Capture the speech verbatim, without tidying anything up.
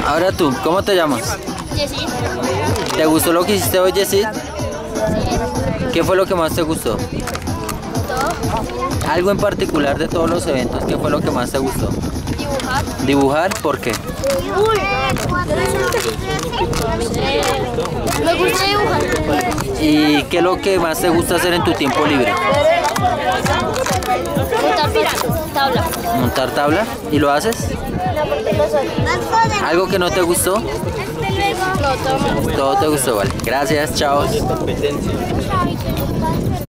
Ahora tú, ¿cómo te llamas? Jessy. ¿Te gustó lo que hiciste hoy, Jessy? ¿Qué fue lo que más te gustó? Todo. Algo en particular de todos los eventos, ¿qué fue lo que más te gustó? Dibujar. ¿Dibujar? ¿Por qué? Me gusta dibujar. ¿Y qué es lo que más te gusta hacer en tu tiempo libre? Montar pirámide. Tabla. ¿Montar tabla? ¿Y lo haces? ¿Algo que no te gustó? No, todo me gusta. Todo te gustó, vale. Gracias, chao. Competencia.